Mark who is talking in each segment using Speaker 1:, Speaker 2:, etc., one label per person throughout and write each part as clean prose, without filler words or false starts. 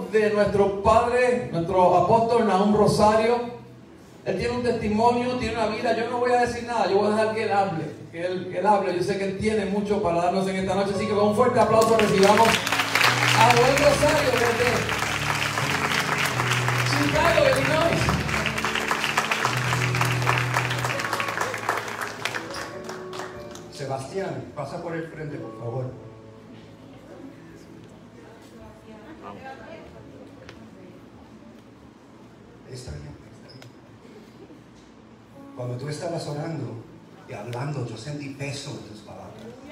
Speaker 1: de nuestro padre, nuestro apóstol Nahum Rosario. Él tiene un testimonio, tiene una vida. Yo no voy a decir nada, yo voy a dejar que él hable. Que él hable. Yo sé que él tiene mucho para darnos en esta noche. Así que con un fuerte aplauso recibamos a Nahum Rosario desde Chicago, Illinois.
Speaker 2: Sebastián, pasa por el frente, por favor. Está bien, está bien. Cuando tú estabas orando y hablando, yo sentí peso en tus palabras.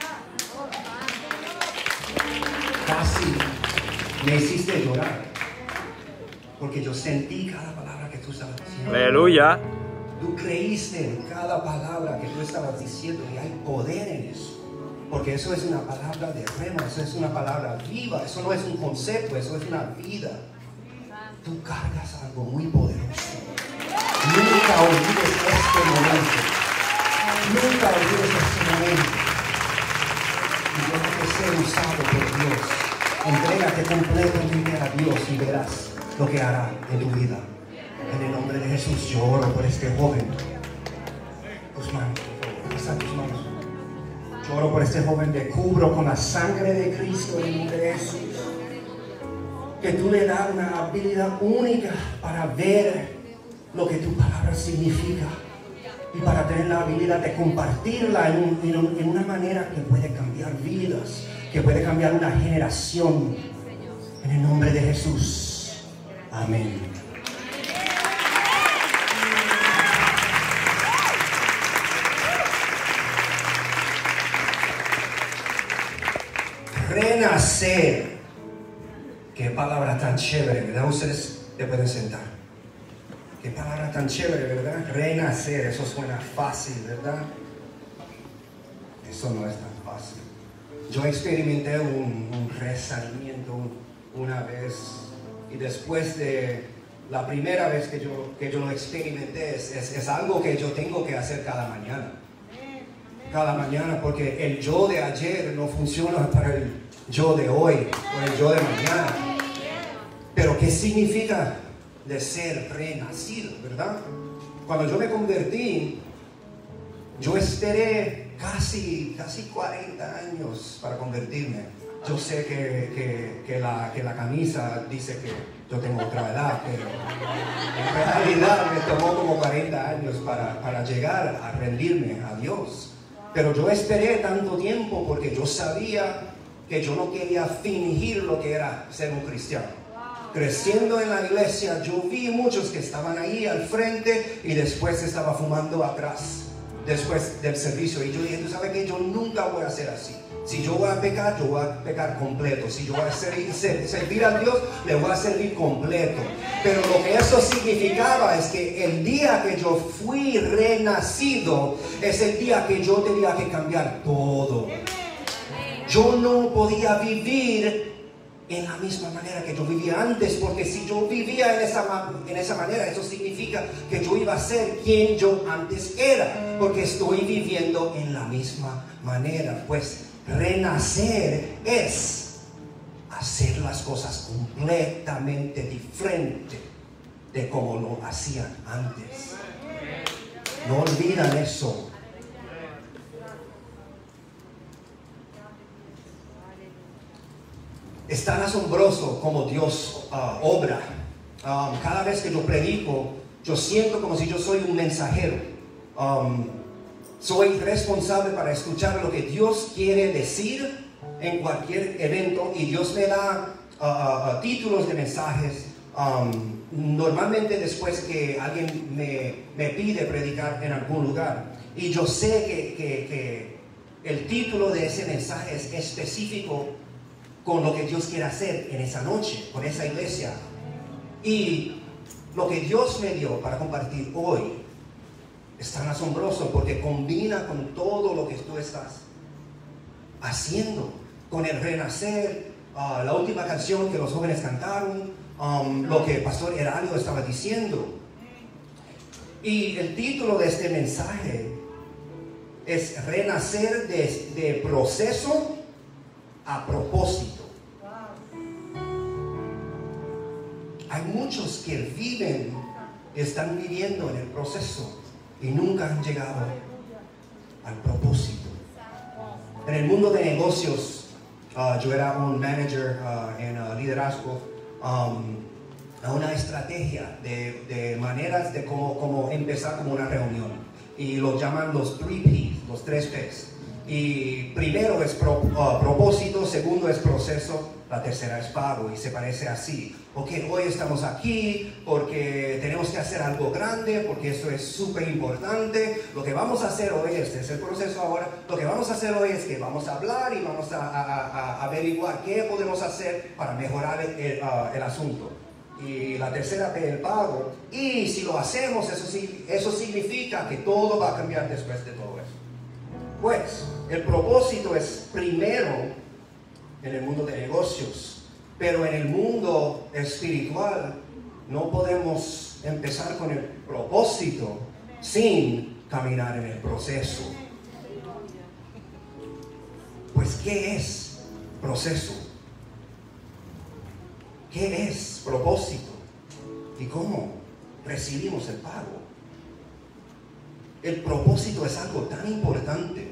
Speaker 2: Casi me hiciste llorar, porque yo sentí cada palabra que tú estabas diciendo.
Speaker 3: Aleluya.
Speaker 2: Tú creíste en cada palabra que tú estabas diciendo y hay poder en eso. Porque eso es una palabra de rema, eso es una palabra viva, eso no es un concepto, eso es una vida. Tú cargas algo muy poderoso. Nunca olvides este momento. Nunca olvides este momento. Y déjate ser usado por Dios. Entrégate completamente a Dios y verás lo que hará en tu vida. En el nombre de Jesús yo oro por este joven. Tus manos, por favor, pasa tus manos. Yo oro por este joven, te cubro con la sangre de Cristo en el nombre de Jesús. Que tú le das una habilidad única para ver lo que tu palabra significa y para tener la habilidad de compartirla en una manera que puede cambiar vidas, que puede cambiar una generación. En el nombre de Jesús. Amén. Renacer. Qué palabra tan chévere, ¿verdad? Ustedes te pueden sentar. Qué palabra tan chévere, ¿verdad? Renacer, eso suena fácil, ¿verdad? Eso no es tan fácil. Yo experimenté un renacimiento una vez y después de la primera vez que yo lo experimenté es algo que yo tengo que hacer cada mañana. Cada mañana, porque el yo de ayer no funciona para el yo de hoy o el yo de mañana. Pero ¿qué significa de ser renacido, verdad? Cuando yo me convertí, yo esperé casi 40 años para convertirme. Yo sé que la camisa dice que yo tengo otra edad, pero en realidad me tomó como 40 años para llegar a rendirme a Dios. Pero yo esperé tanto tiempo porque yo sabía que yo no quería fingir lo que era ser un cristiano. Creciendo en la iglesia, yo vi muchos que estaban ahí al frente y después estaba fumando atrás, después del servicio. Y yo dije, ¿tú sabes qué? Yo nunca voy a ser así. Si yo voy a pecar, yo voy a pecar completo. Si yo voy a servir a Dios, le voy a servir completo. Pero lo que eso significaba es que el día que yo fui renacido, es el día que yo tenía que cambiar todo. Yo no podía vivir en la misma manera que yo vivía antes, porque si yo vivía en esa manera, eso significa que yo iba a ser quien yo antes era, porque estoy viviendo en la misma manera. Pues renacer es hacer las cosas completamente diferente de como lo hacían antes. No olvidan eso. Es tan asombroso como Dios obra. Cada vez que yo predico, yo siento como si yo soy un mensajero. Soy responsable para escuchar lo que Dios quiere decir en cualquier evento, y Dios me da títulos de mensajes. Normalmente después que alguien me pide predicar en algún lugar, y yo sé que el título de ese mensaje es específico con lo que Dios quiere hacer en esa noche, con esa iglesia. Y lo que Dios me dio para compartir hoy es tan asombroso porque combina con todo lo que tú estás haciendo, con el renacer, la última canción que los jóvenes cantaron, lo que el pastor Heraldo estaba diciendo. Y el título de este mensaje es renacer de proceso a propósito. hay muchos que viven, están viviendo en el proceso y nunca han llegado al propósito. En el mundo de negocios, yo era un manager en liderazgo, a una estrategia de maneras de cómo empezar como una reunión, y lo llaman los 3Ps, los 3Ps. Y primero es propósito, segundo es proceso, la tercera es pago, y se parece así. Ok, hoy estamos aquí porque tenemos que hacer algo grande, porque esto es súper importante. Lo que vamos a hacer hoy, este es el proceso ahora, lo que vamos a hacer hoy es que vamos a hablar y vamos a averiguar qué podemos hacer para mejorar el asunto. Y la tercera P, el pago. Y si lo hacemos, eso significa que todo va a cambiar después de todo eso. Pues, el propósito es primero en el mundo de negocios, pero en el mundo espiritual no podemos empezar con el propósito sin caminar en el proceso. Pues, ¿qué es proceso? ¿Qué es propósito? ¿Y cómo recibimos el pago? El propósito es algo tan importante.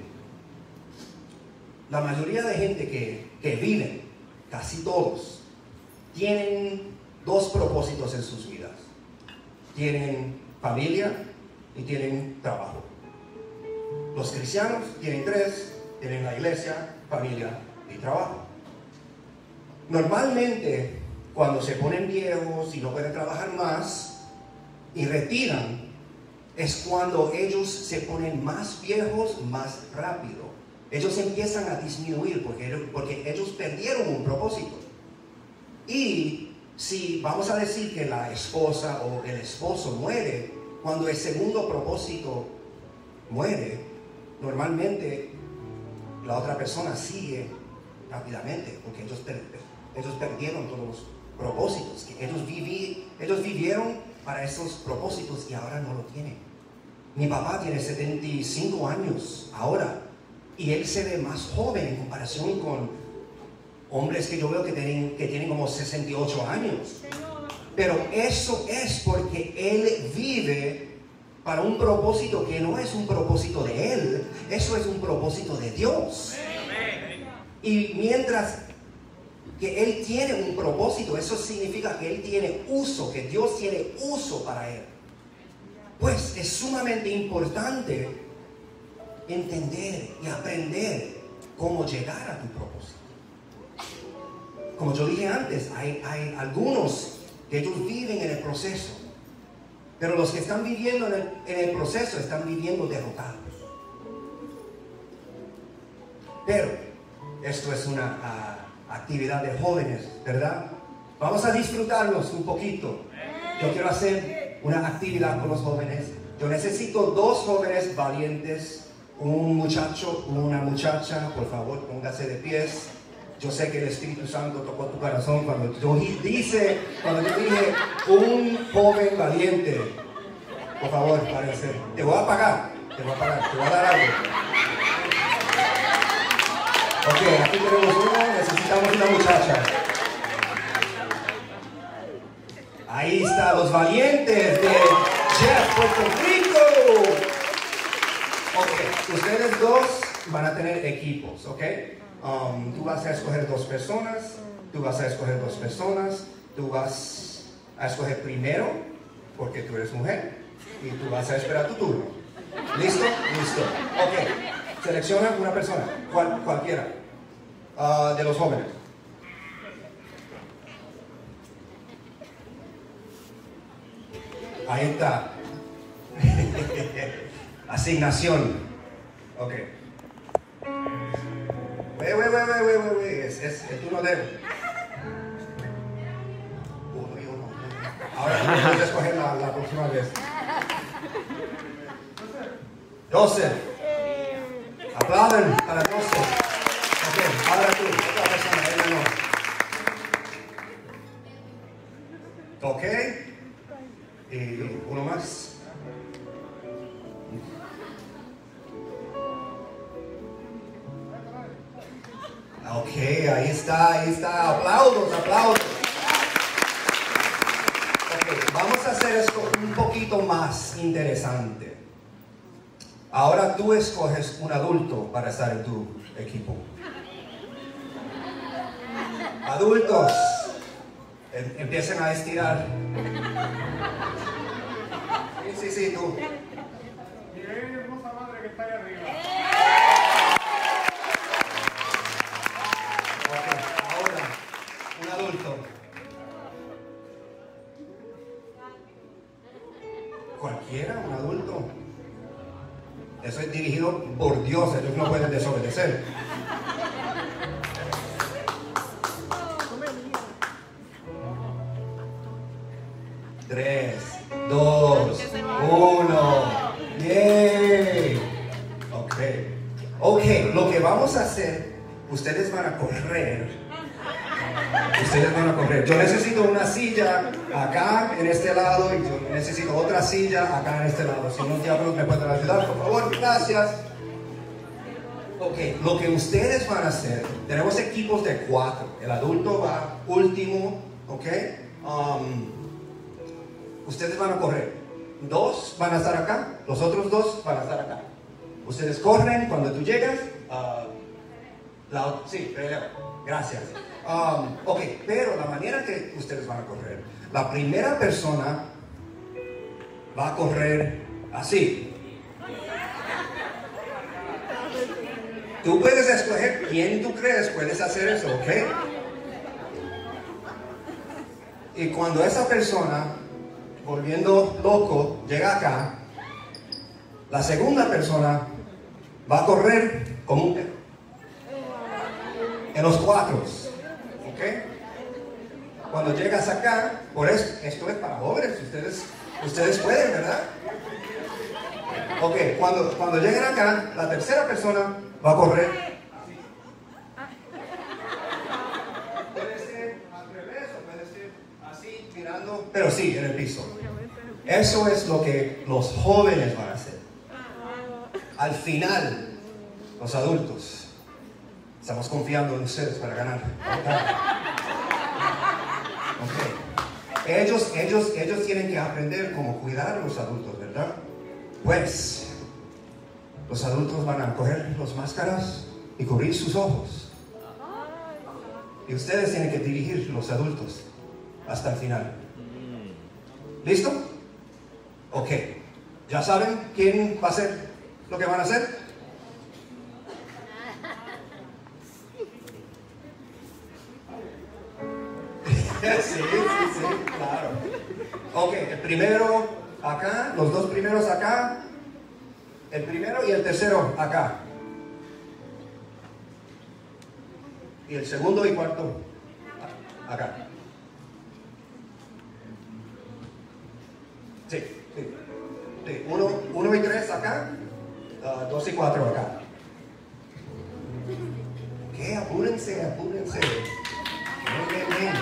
Speaker 2: La mayoría de gente que vive, casi todos, tienen dos propósitos en sus vidas. Tienen familia y tienen trabajo. Los cristianos tienen tres, tienen la iglesia, familia y trabajo. Normalmente, cuando se ponen viejos y no pueden trabajar más y retiran, es cuando ellos se ponen más viejos más rápido. Ellos empiezan a disminuir porque ellos perdieron un propósito. Y si vamos a decir que la esposa o el esposo muere, cuando el segundo propósito muere, normalmente la otra persona sigue rápidamente, porque ellos perdieron todos los propósitos que ellos vivieron para esos propósitos y ahora no lo tienen. Mi papá tiene 75 años ahora y él se ve más joven en comparación con hombres que yo veo que tienen como 68 años. Pero eso es porque él vive para un propósito que no es un propósito de él, eso es un propósito de Dios. Y mientras que él tiene un propósito, eso significa que él tiene uso, que Dios tiene uso para él. Pues es sumamente importante entender y aprender cómo llegar a tu propósito. Como yo dije antes, hay algunos que ellos viven en el proceso, pero los que están viviendo en el proceso están viviendo derrotados. Pero esto es una actividad de jóvenes, ¿verdad? Vamos a disfrutarnos un poquito. Yo quiero hacer una actividad con los jóvenes. Yo necesito dos jóvenes valientes, un muchacho, una muchacha. Por favor, póngase de pies. Yo sé que el Espíritu Santo tocó tu corazón cuando yo dije un joven valiente. Por favor, párense. Te voy a pagar, te voy a dar algo. Ok, aquí tenemos uno, necesitamos una muchacha. Ahí está, los valientes de Jeff, Puerto Rico. Ok, ustedes dos van a tener equipos, ok. Tú vas a escoger dos personas, tú vas a escoger primero, porque tú eres mujer, y tú vas a esperar tu turno. ¿Listo? Listo. Ok, selecciona una persona, cualquiera, de los jóvenes. Ahí está. Asignación. Ok. Es el turno de él. Uno y uno. Ahora vamos a escoger la próxima vez. 12. Aplauden para 12. Ok, ahora tú, otra persona, ella no. Ok. Y uno más. Ok, ahí está, aplausos. un poquito más interesante. Ahora tú escoges un adulto para estar en tu equipo. Adultos, empiecen a estirar. Sí, tú.
Speaker 3: Mi hermosa madre que está ahí arriba.
Speaker 2: Ok, ahora, un adulto. Cualquiera, un adulto. Eso es dirigido por Dios, ellos no pueden desobedecer. Tres, dos, uno. ¡Yay! Ok, lo que vamos a hacer, ustedes van a correr. Ustedes van a correr. Yo necesito una silla acá en este lado y yo necesito otra silla acá en este lado. Si unos diablos me pueden ayudar, por favor, gracias. Ok, lo que ustedes van a hacer, tenemos equipos de 4. El adulto va último, ok. Ustedes van a correr. 2 van a estar acá, los otros 2 van a estar acá. Ustedes corren, cuando tú llegas, sí, gracias. Ok, pero la manera que ustedes van a correr, la primera persona va a correr así. Tú puedes escoger quién tú crees puedes hacer eso, ¿ok? Y cuando esa persona, volviendo loco, llega acá, la segunda persona va a correr como un perro. En los 4, ¿ok? Cuando llegas acá, por eso, esto es para jóvenes, ustedes pueden, ¿verdad? Ok, cuando lleguen acá, la tercera persona va a correr. Puede ser al revés o puede ser así, mirando, pero sí, en el piso. Eso es lo que los jóvenes van a hacer. Al final, los adultos, estamos confiando en ustedes para ganar. Okay. Ellos tienen que aprender cómo cuidar a los adultos, ¿verdad? Pues, los adultos van a coger las máscaras y cubrir sus ojos. Y ustedes tienen que dirigir los adultos hasta el final. ¿Listo? Ok. ¿Ya saben quién va a hacer lo que van a hacer? Sí, claro. Ok, el primero acá, los 2 primeros acá, el primero y el tercero acá. Y el segundo y cuarto acá. Sí. 1 y 3 acá, 2 y 4 acá. Ok, apúrense. Bien.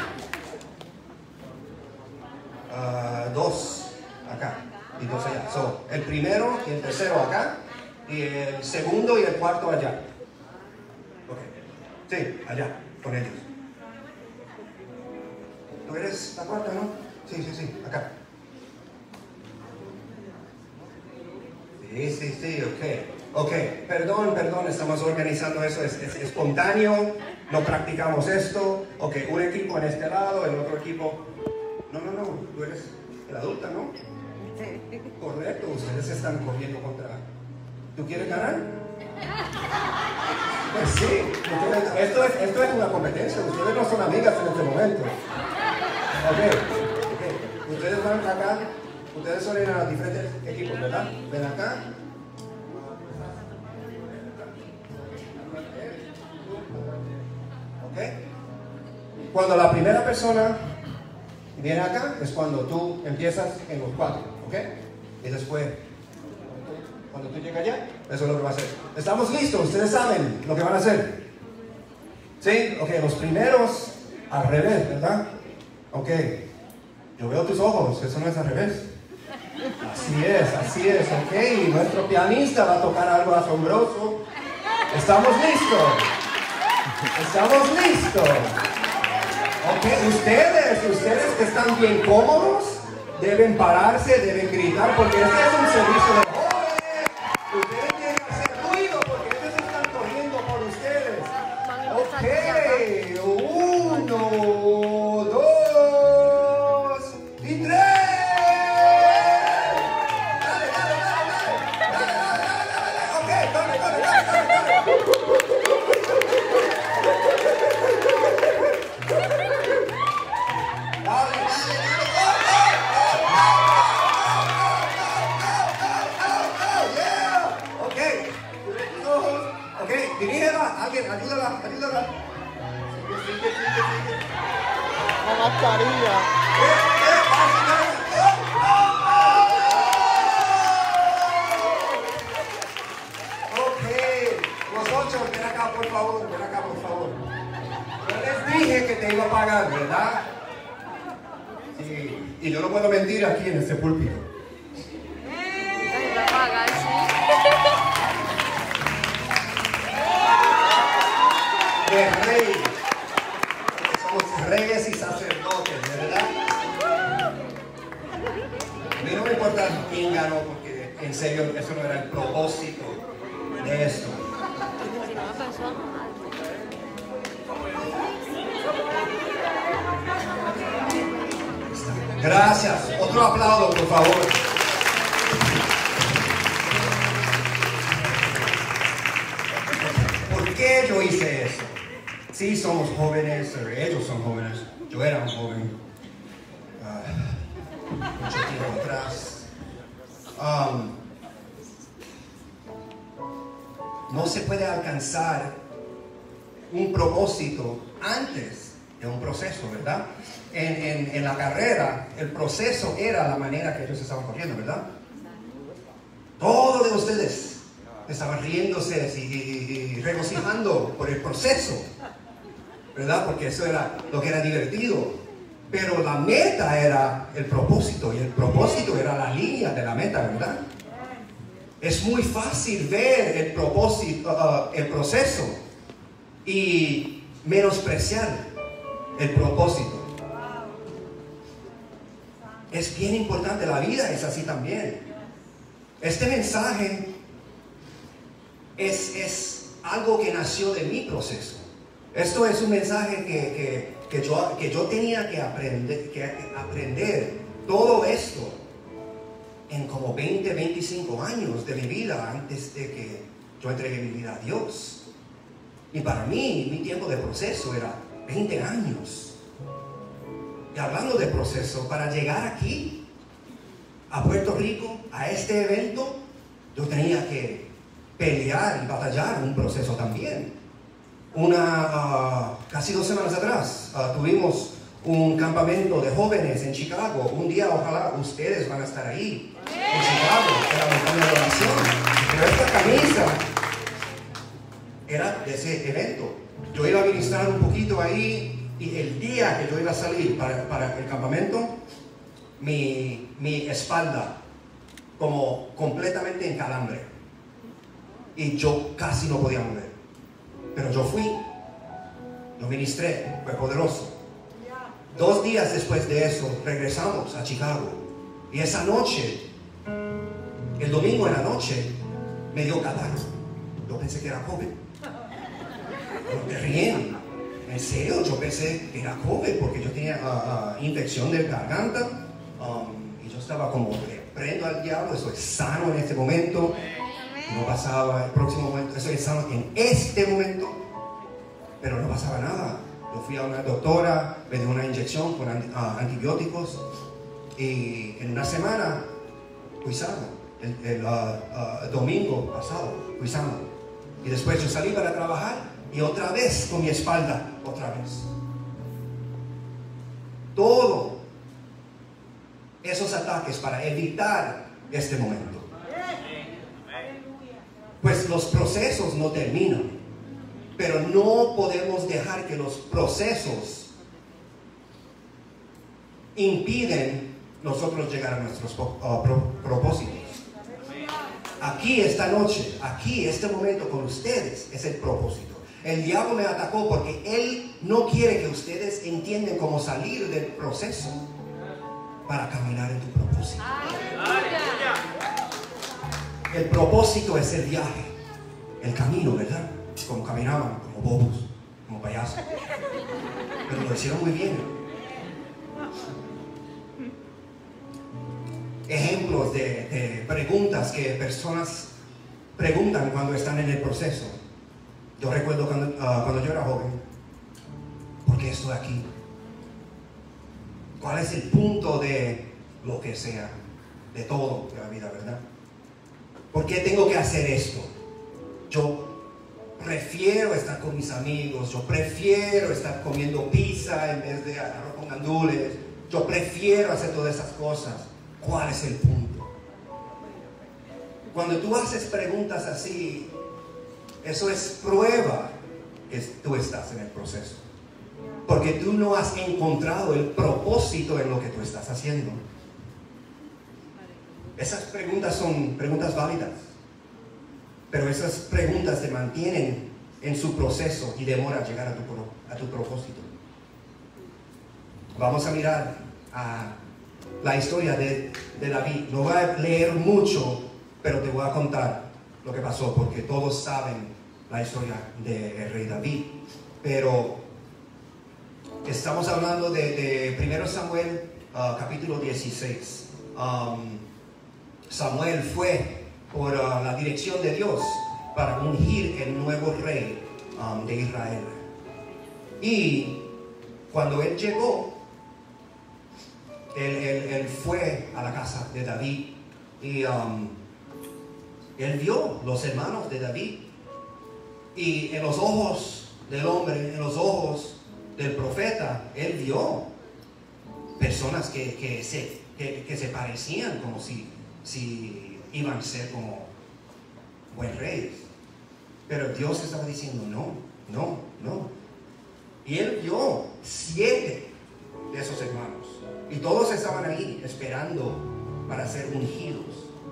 Speaker 2: 2 acá y 2 allá. So, el primero y el tercero acá y el segundo y el cuarto allá. Ok. Sí, allá, con ellos. ¿Tú eres la cuarta, no? Sí, acá. Sí, ok, perdón, estamos organizando eso, es espontáneo, no practicamos esto, ok, un equipo en este lado, el otro equipo, no, tú eres el adulta, ¿no? Correcto, ustedes están corriendo contra, ¿tú quieres ganar? Pues sí, esto es una competencia, ustedes no son amigas en este momento, ok, ustedes van acá. Ustedes son en los diferentes equipos, ¿verdad? Ven acá. ¿Ok? Cuando la primera persona viene acá, es cuando tú empiezas en los 4, ¿ok? Y después, cuando tú llegas allá, eso es lo que va a hacer. ¿Estamos listos? Ustedes saben lo que van a hacer. ¿Sí? Ok, los primeros al revés, ¿verdad? Ok. Yo veo tus ojos, eso no es al revés. Así es, ok. Nuestro pianista va a tocar algo asombroso. ¿Estamos listos? Ok, ustedes que están bien cómodos, deben pararse, deben gritar, porque este es un servicio de jóvenes. Ustedes tienen que hacer ruido, porque ellos están corriendo por ustedes. Ok, 1, 2 y 3. Dale. Ok, dale. Dirígela, alguien, ayúdala. Sigue.
Speaker 4: La mascarilla.
Speaker 2: Ok, los 8, ven acá por favor. Yo les dije que te iba a pagar, ¿verdad? Sí, y yo no puedo mentir aquí en este púlpito.
Speaker 5: La paga, sí.
Speaker 2: De rey. Somos reyes y sacerdotes, ¿verdad? A mí no me importa quién ganó, porque en serio eso no era el propósito de esto. Gracias. Otro aplauso, por favor. ¿Por qué yo hice eso? Sí, somos jóvenes, ellos son jóvenes, yo era un joven, mucho tiempo atrás. No se puede alcanzar un propósito antes de un proceso, ¿verdad? En la carrera, el proceso era la manera que ellos estaban corriendo, ¿verdad? Todos de ustedes estaban riéndose y regocijando por el proceso, ¿verdad? Porque eso era lo que era divertido. Pero la meta era el propósito, y el propósito era la línea de la meta, ¿verdad? Es muy fácil ver el propósito, el proceso, y menospreciar el propósito. Es bien importante, la vida es así también. Este mensaje es algo que nació de mi proceso. Esto es un mensaje que yo tenía que aprender todo esto en como 25 años de mi vida antes de que yo entregué mi vida a Dios. Y para mí, mi tiempo de proceso era 20 años. Y hablando de proceso, para llegar aquí, a Puerto Rico, a este evento, yo tenía que pelear y batallar un proceso también. Casi 2 semanas atrás, tuvimos un campamento de jóvenes en Chicago. Un día, ojalá, ustedes van a estar ahí, en Chicago, en la montaña de oración. Pero esta camisa era de ese evento. Yo iba a ministrar un poquito ahí, y el día que yo iba a salir para el campamento, mi espalda como completamente en calambre, y yo casi no podía mover. Pero yo fui, lo ministré, fue poderoso. 2 días después de eso, regresamos a Chicago. Y esa noche, el domingo en la noche, me dio catarro. Yo pensé que era COVID. No te ríen. En serio, yo pensé que era COVID porque yo tenía infección de garganta. Y yo estaba como, reprendo al diablo, estoy sano en este momento. No pasaba el próximo momento, estoy sano en este momento, pero no pasaba nada. Yo fui a una doctora, me dio una inyección con antibióticos, y en una semana fui sano. El domingo pasado fui sano. Y después yo salí para trabajar y otra vez con mi espalda, otra vez. Todo esos ataques para evitar este momento. Pues los procesos no terminan, pero no podemos dejar que los procesos impiden nosotros llegar a nuestros propósitos. Aquí esta noche, aquí este momento con ustedes es el propósito. El diablo me atacó porque él no quiere que ustedes entiendan cómo salir del proceso. para caminar en tu propósito. El propósito es el viaje, el camino, ¿verdad? Como caminaban, como bobos, como payasos. Pero lo hicieron muy bien. Ejemplos de preguntas que personas preguntan cuando están en el proceso. Yo recuerdo cuando yo era joven, ¿por qué estoy aquí? ¿Cuál es el punto de lo que sea, de todo de la vida, verdad? ¿Por qué tengo que hacer esto? Yo prefiero estar con mis amigos, yo prefiero estar comiendo pizza en vez de arroz con gandules, yo prefiero hacer todas esas cosas. ¿Cuál es el punto? Cuando tú haces preguntas así, eso es prueba que tú estás en el proceso. Porque tú no has encontrado el propósito en lo que tú estás haciendo. Esas preguntas son preguntas válidas, pero esas preguntas te mantienen en su proceso y demora llegar a tu propósito. Vamos a mirar a la historia de David. No voy a leer mucho, pero te voy a contar lo que pasó, porque todos saben la historia del rey David. Pero estamos hablando de 1 Samuel capítulo 16. Samuel fue por la dirección de Dios para ungir el nuevo rey de Israel. Y cuando él llegó, él fue a la casa de David y él vio los hermanos de David. Y en los ojos del hombre, en los ojos del profeta, él vio personas que se parecían como si iban a ser como buen reyes. Pero Dios estaba diciendo no. Y él vio 7 de esos hermanos. Y todos estaban ahí esperando para ser ungidos.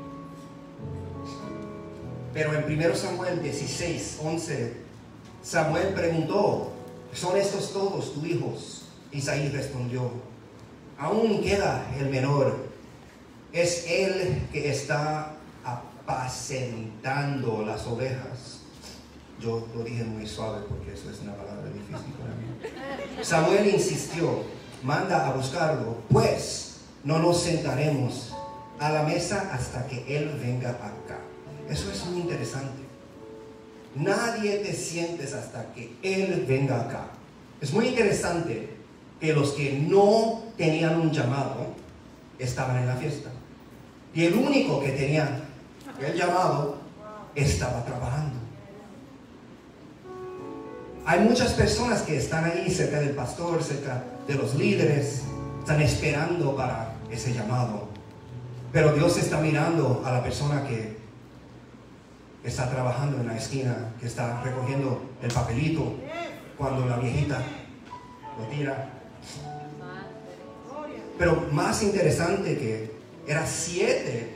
Speaker 2: Pero en 1 Samuel 16:11, Samuel preguntó: ¿son estos todos tus hijos? Isaí respondió: aún queda el menor. Es él que está apacentando las ovejas. Yo lo dije muy suave porque eso es una palabra difícil para mí. Samuel insistió: manda a buscarlo, pues no nos sentaremos a la mesa hasta que él venga acá. Eso es muy interesante. Nadie te sientes hasta que él venga acá. Es muy interesante que los que no tenían un llamado estaban en la fiesta. Y el único que tenía el llamado estaba trabajando. Hay muchas personas que están ahí cerca del pastor, cerca de los líderes, están esperando para ese llamado. Pero Dios está mirando a la persona que está trabajando en la esquina, que está recogiendo el papelito cuando la viejita lo tira. Pero más interesante que eran 7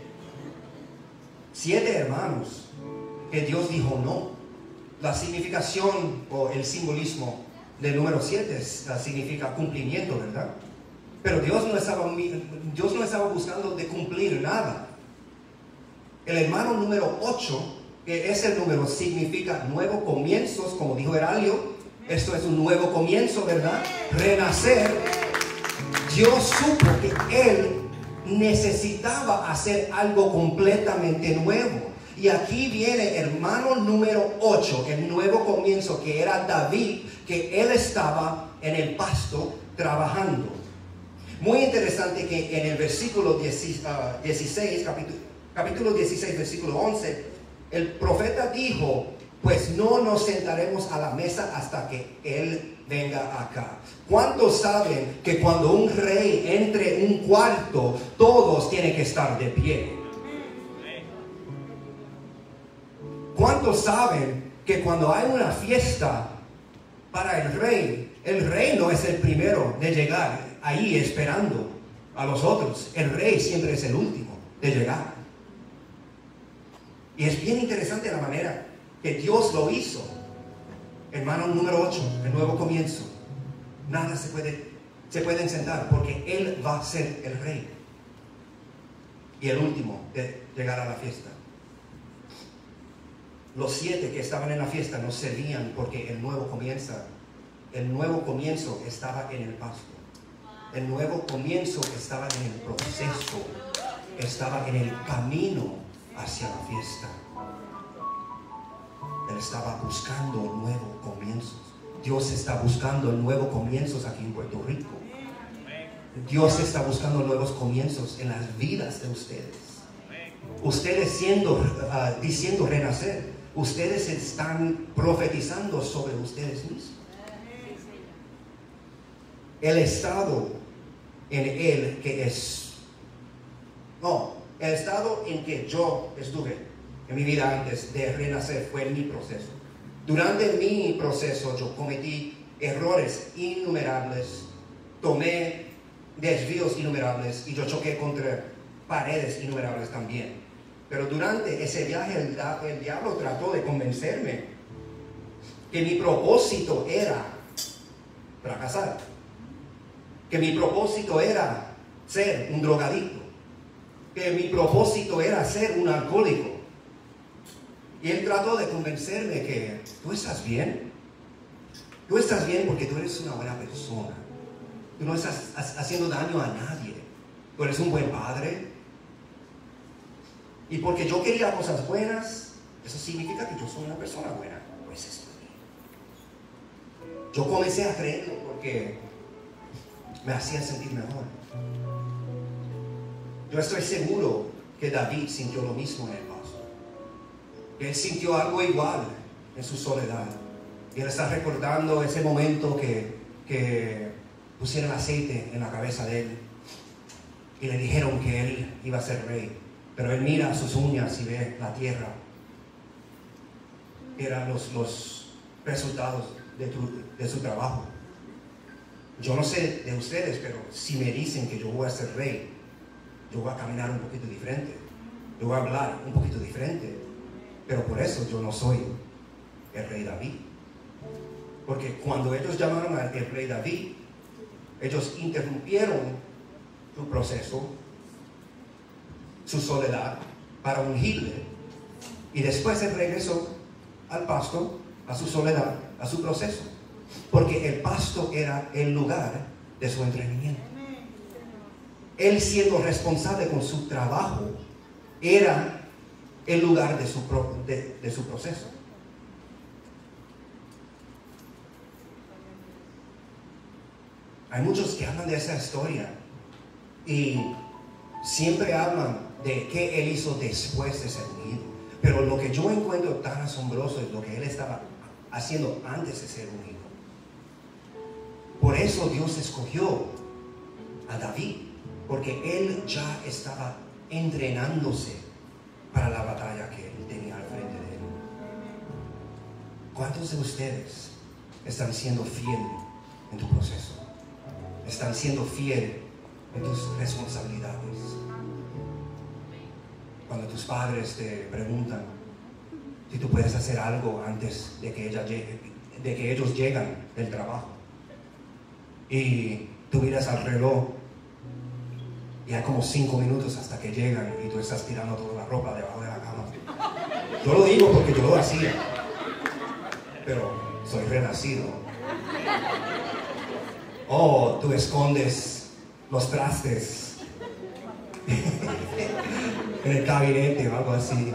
Speaker 2: hermanos que Dios dijo no. La significación o el simbolismo del número 7 significa cumplimiento, ¿verdad? Pero Dios no estaba buscando de cumplir nada. El hermano número 8, que es el número, significa nuevos comienzos, como dijo Heralio. Esto es un nuevo comienzo, ¿verdad? Renacer. Dios supo que él necesitaba hacer algo completamente nuevo. Y aquí viene hermano número 8, el nuevo comienzo, que era David, que él estaba en el pasto trabajando. Muy interesante que en el versículo 16, capítulo 16, versículo 11, el profeta dijo: pues no nos sentaremos a la mesa hasta que él venga acá. ¿Cuántos saben que cuando un rey entre un cuarto, todos tienen que estar de pie? ¿Cuántos saben que cuando hay una fiesta para el rey no es el primero de llegar ahí esperando a los otros? El rey siempre es el último de llegar. Y es bien interesante la manera que Dios lo hizo. Hermano número 8, el nuevo comienzo. Nada se puede Se pueden sentar porque Él va a ser el rey. Y el último de llegar a la fiesta. Los 7 que estaban en la fiesta no servían porque el nuevo comienzo estaba en el pasto. El nuevo comienzo estaba en el proceso, estaba en el camino hacia la fiesta. Él estaba buscando nuevos comienzos. Dios está buscando nuevos comienzos aquí en Puerto Rico. Dios está buscando nuevos comienzos en las vidas de ustedes. Ustedes diciendo renacer, ustedes están profetizando sobre ustedes mismos. El estado en el estado en que yo estuve en mi vida antes de renacer fue mi proceso. Durante mi proceso yo cometí errores innumerables, tomé desvíos innumerables y yo choqué contra paredes innumerables también. Pero durante ese viaje el diablo trató de convencerme que mi propósito era fracasar, que mi propósito era ser un drogadicto, que mi propósito era ser un alcohólico. Y él trató de convencerme que tú estás bien. Tú estás bien porque tú eres una buena persona. Tú no estás haciendo daño a nadie. Tú eres un buen padre. Y porque yo quería cosas buenas, eso significa que yo soy una persona buena. Pues estoy bien. Yo comencé a creerlo porque me hacía sentir mejor. Yo estoy seguro que David sintió lo mismo en el paso. Él sintió algo igual en su soledad. Y él está recordando ese momento que pusieron aceite en la cabeza de él y le dijeron que él iba a ser rey. Pero él mira sus uñas y ve la tierra. Eran los resultados de su trabajo. Yo no sé de ustedes, pero si me dicen que yo voy a ser rey, yo voy a caminar un poquito diferente. Yo voy a hablar un poquito diferente. Pero por eso yo no soy el rey David. Porque cuando ellos llamaron al rey David, ellos interrumpieron su proceso, su soledad, para ungirle. Y después él regresó al pasto, a su soledad, a su proceso. Porque el pasto era el lugar de su entrenamiento. Él, siendo responsable con su trabajo, era el lugar de su proceso. Hay muchos que hablan de esa historia y siempre hablan de qué él hizo después de ser ungido. Pero lo que yo encuentro tan asombroso es lo que él estaba haciendo antes de ser ungido. Por eso Dios escogió a David, porque él ya estaba entrenándose para la batalla que él tenía al frente de él. ¿Cuántos de ustedes están siendo fieles en tu proceso? ¿Están siendo fieles en tus responsabilidades? Cuando tus padres te preguntan si tú puedes hacer algo antes de que ellos llegan del trabajo, y tú miras al reloj y hay como 5 minutos hasta que llegan y tú estás tirando toda la ropa debajo de la cama. Yo lo digo porque yo lo hacía, pero soy renacido. O tú escondes los trastes en el gabinete o algo así.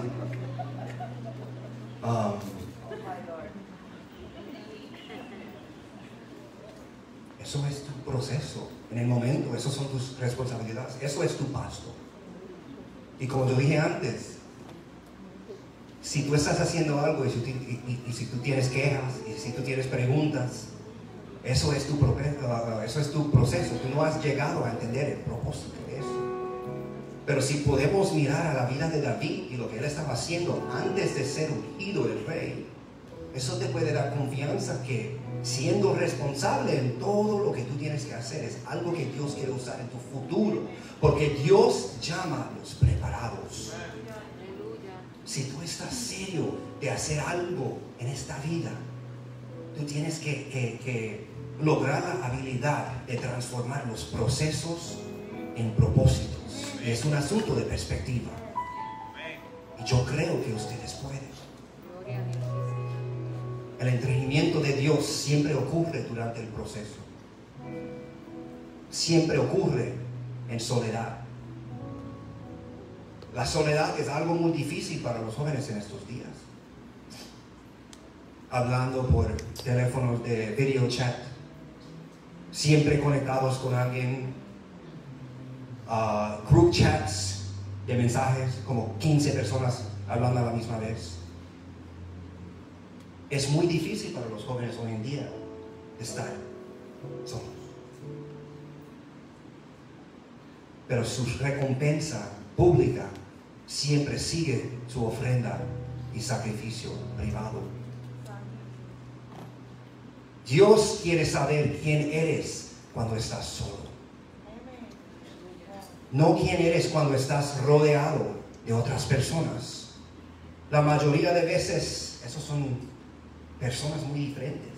Speaker 2: Eso es tu proceso en el momento, esas son tus responsabilidades, eso es tu pasto. Y como yo dije antes, si tú estás haciendo algo y si tú tienes quejas y si tú tienes preguntas, eso es tu proceso. Tú no has llegado a entender el propósito de eso. Pero si podemos mirar a la vida de David y lo que él estaba haciendo antes de ser ungido el rey, eso te puede dar confianza que siendo responsable en todo lo que tú tienes que hacer es algo que Dios quiere usar en tu futuro, porque Dios llama a los preparados. Si tú estás serio de hacer algo en esta vida, tú tienes que lograr la habilidad de transformar los procesos en propósitos. Es un asunto de perspectiva. Y yo creo que ustedes pueden. El entrenamiento de Dios siempre ocurre durante el proceso. Siempre ocurre en soledad. La soledad es algo muy difícil para los jóvenes en estos días. Hablando por teléfonos de video chat, siempre conectados con alguien, group chats de mensajes, como 15 personas hablando a la misma vez. Es muy difícil para los jóvenes hoy en día estar solos. Pero su recompensa pública siempre sigue su ofrenda y sacrificio privado. Dios quiere saber quién eres cuando estás solo. No quién eres cuando estás rodeado de otras personas. La mayoría de veces, esos son personas muy diferentes.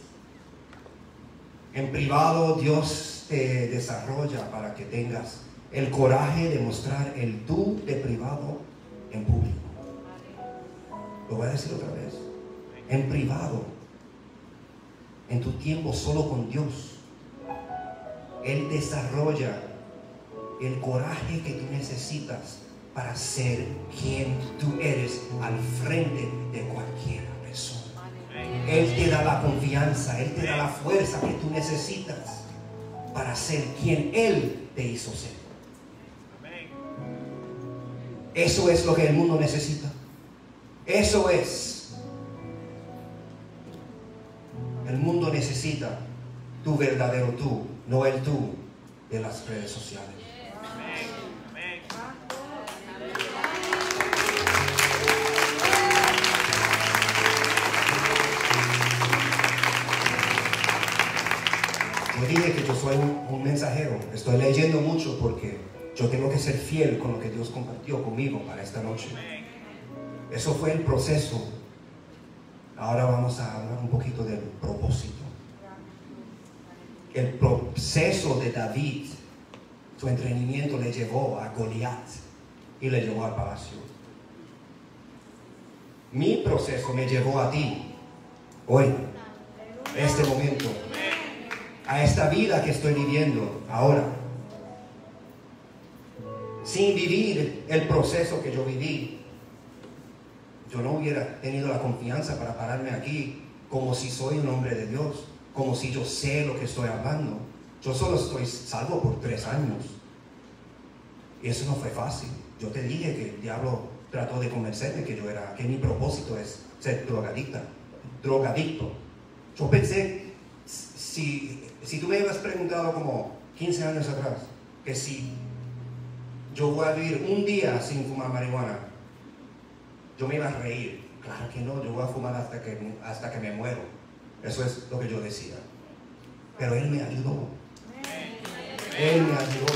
Speaker 2: En privado, Dios te desarrolla para que tengas el coraje de mostrar el tú de privado en público. Lo voy a decir otra vez. En privado, en tu tiempo solo con Dios, Él desarrolla el coraje que tú necesitas para ser quien tú eres al frente de cualquier persona. Él te da la confianza, Él te da la fuerza que tú necesitas para ser quien Él te hizo ser. Eso es lo que el mundo necesita. Eso es. El mundo necesita tu verdadero tú, no el tú de las redes sociales. Yo dije que yo soy un mensajero. Estoy leyendo mucho porque yo tengo que ser fiel con lo que Dios compartió conmigo para esta noche. Eso fue el proceso. Ahora vamos a hablar un poquito del propósito. El proceso de David, su entrenamiento le llevó a Goliat y le llevó al palacio. Mi proceso me llevó a ti, hoy, este momento, a esta vida que estoy viviendo ahora. Sin vivir el proceso que yo viví, yo no hubiera tenido la confianza para pararme aquí como si soy un hombre de Dios, como si yo sé lo que estoy hablando. Yo solo estoy salvo por 3 años. Y eso no fue fácil. Yo te dije que el diablo trató de convencerme que mi propósito es ser drogadicto. Yo pensé, si tú me hubieras preguntado como 15 años atrás, que si yo voy a vivir un día sin fumar marihuana, yo me iba a reír. Claro que no, yo voy a fumar hasta que me muero. Eso es lo que yo decía. Pero Él me ayudó. Él me ayudó.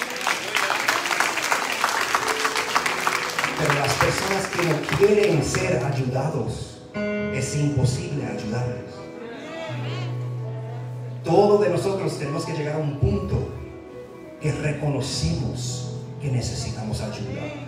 Speaker 2: Pero las personas que no quieren ser ayudados, es imposible ayudarles. Todos de nosotros tenemos que llegar a un punto que reconocemos que necesitamos ayuda.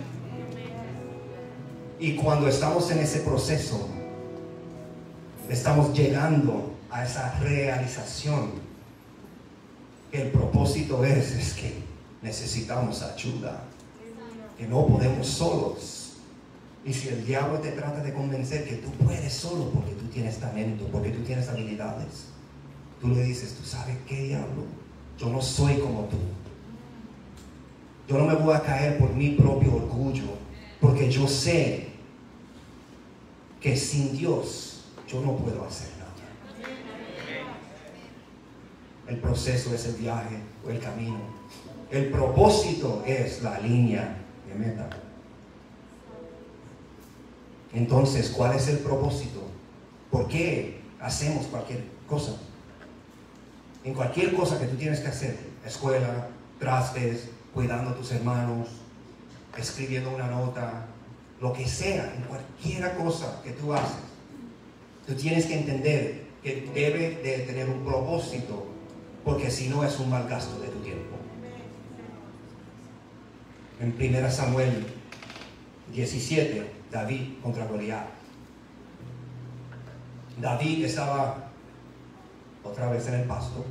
Speaker 2: Y cuando estamos en ese proceso, estamos llegando a esa realización. El propósito es que necesitamos ayuda, que no podemos solos. Y si el diablo te trata de convencer que tú puedes solo porque tú tienes talento, porque tú tienes habilidades, tú le dices, ¿tú sabes qué, diablo? Yo no soy como tú. Yo no me voy a caer por mi propio orgullo, porque yo sé que sin Dios yo no puedo hacer nada. El proceso es el viaje o el camino. El propósito es la línea de meta. Entonces, ¿cuál es el propósito? ¿Por qué hacemos cualquier cosa? En cualquier cosa que tú tienes que hacer, escuela, trastes, cuidando a tus hermanos, escribiendo una nota, lo que sea, en cualquier cosa que tú haces, tú tienes que entender que debe de tener un propósito porque si no es un mal gasto de tu tiempo. En 1 Samuel 17, David contra Goliat. David estaba otra vez en el pasto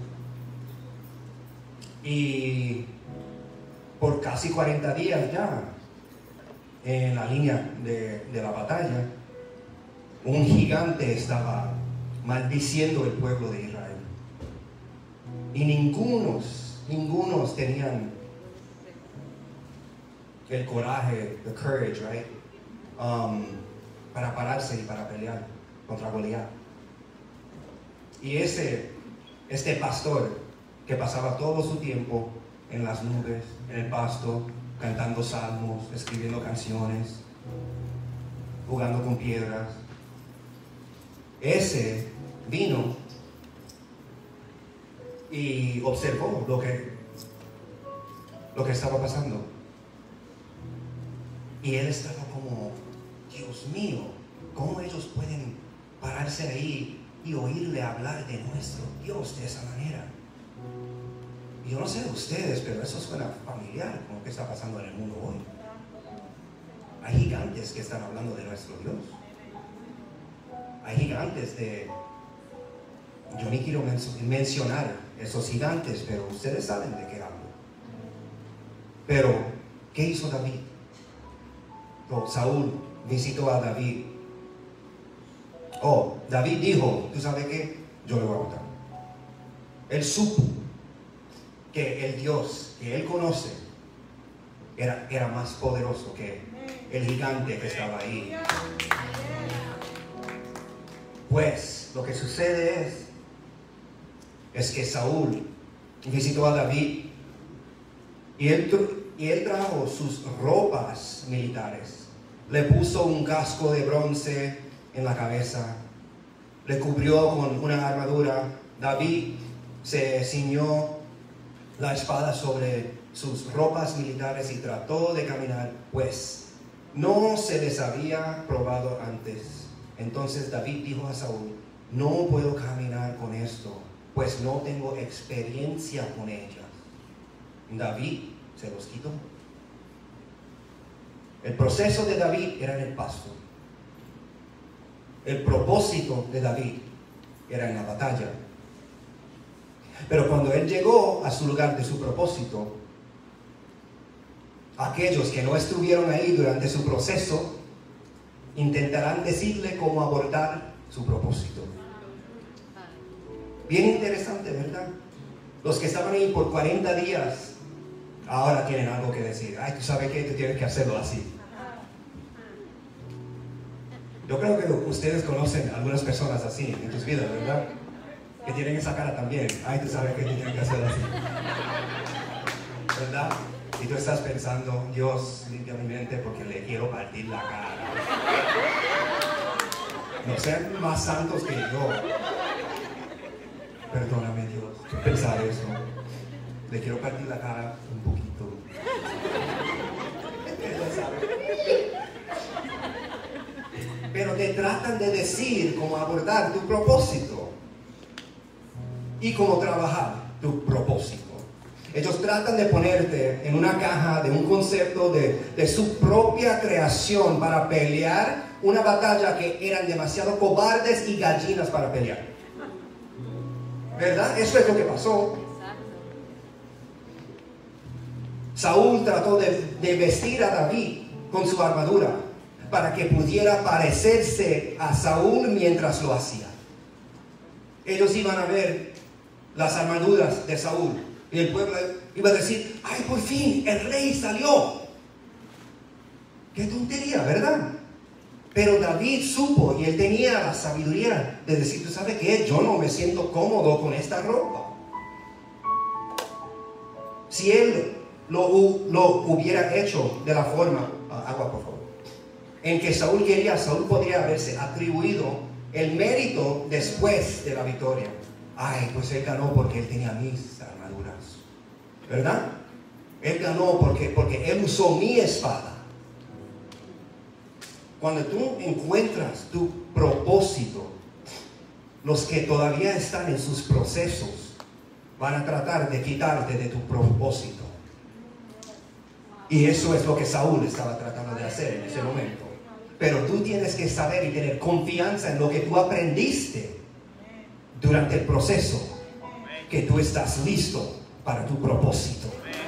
Speaker 2: y por casi 40 días ya en la línea de la batalla, un gigante estaba maldiciendo el pueblo de Israel. Y ningunos tenían el coraje, the courage, right? Para pararse y para pelear contra Goliat. Y este pastor que pasaba todo su tiempo en las nubes, en el pasto, cantando salmos, escribiendo canciones, jugando con piedras, ese vino y observó lo que estaba pasando. Y él estaba como, Dios mío, ¿cómo ellos pueden pararse ahí y oírle hablar de nuestro Dios de esa manera? Y yo no sé de ustedes, pero eso suena familiar con lo que está pasando en el mundo hoy. Hay gigantes que están hablando de nuestro Dios. Hay gigantes yo ni quiero mencionar esos gigantes, pero ustedes saben de qué hablo. Pero, ¿qué hizo David? Saúl visitó a David. David dijo, ¿tú sabes qué? Yo le voy a matar. Él supo que el Dios que él conoce era más poderoso que el gigante que estaba ahí. Pues lo que sucede es que Saúl visitó a David y él trajo sus ropas militares. Le puso un casco de bronce en la cabeza, le cubrió con una armadura. David se ciñó la espada sobre sus ropas militares y trató de caminar, pues no se les había probado antes. Entonces David dijo a Saúl, no puedo caminar con esto, pues no tengo experiencia con ellas. David se los quitó. El proceso de David era en el pasto. El propósito de David era en la batalla. Pero cuando él llegó a su lugar de su propósito, aquellos que no estuvieron ahí durante su proceso intentarán decirle cómo abordar su propósito. Bien interesante, ¿verdad? Los que estaban ahí por 40 días ahora tienen algo que decir. Ay, tú sabes que tú tienes que hacerlo así. Yo creo que ustedes conocen algunas personas así en tus vidas, ¿verdad? Que tienen esa cara también. Ay, tú sabes que tú tienes que hacerlo así, ¿verdad? Y tú estás pensando, Dios, limpia mi mente porque le quiero partir la cara. No sean más santos que yo. Perdóname, Dios, pensar eso. Le quiero partir la cara un poquito. Pero te tratan de decir cómo abordar tu propósito y cómo trabajar tu propósito. Ellos tratan de ponerte en una caja de un concepto de su propia creación para pelear una batalla que eran demasiado cobardes y gallinas para pelear. ¿Verdad? Eso es lo que pasó. Saúl trató de vestir a David con su armadura para que pudiera parecerse a Saúl mientras lo hacía. Ellos iban a ver las armaduras de Saúl y el pueblo iba a decir, ¡ay, por fin, el rey salió! ¡Qué tontería!, ¿verdad? Pero David supo y él tenía la sabiduría de decir, ¿tú sabes qué? Yo no me siento cómodo con esta ropa. Si él lo hubiera hecho de la forma, agua por favor, en que Saúl quería, Saúl podría haberse atribuido el mérito después de la victoria. Ay, pues él ganó porque él tenía mis armaduras, ¿verdad? Él ganó porque él usó mi espada. Cuando tú encuentras tu propósito, los que todavía están en sus procesos van a tratar de quitarte de tu propósito. Y eso es lo que Saúl estaba tratando de hacer en ese momento. Pero tú tienes que saber y tener confianza en lo que tú aprendiste durante el proceso, que tú estás listo para tu propósito.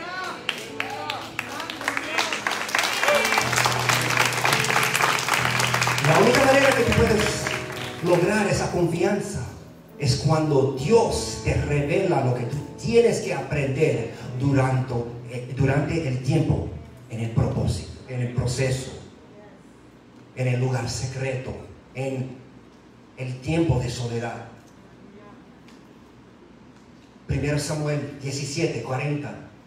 Speaker 2: La única manera que tú puedes lograr esa confianza es cuando Dios te revela lo que tú tienes que aprender durante el tiempo, en el propósito, en el proceso, en el lugar secreto, en el tiempo de soledad. 1 Samuel 17:40.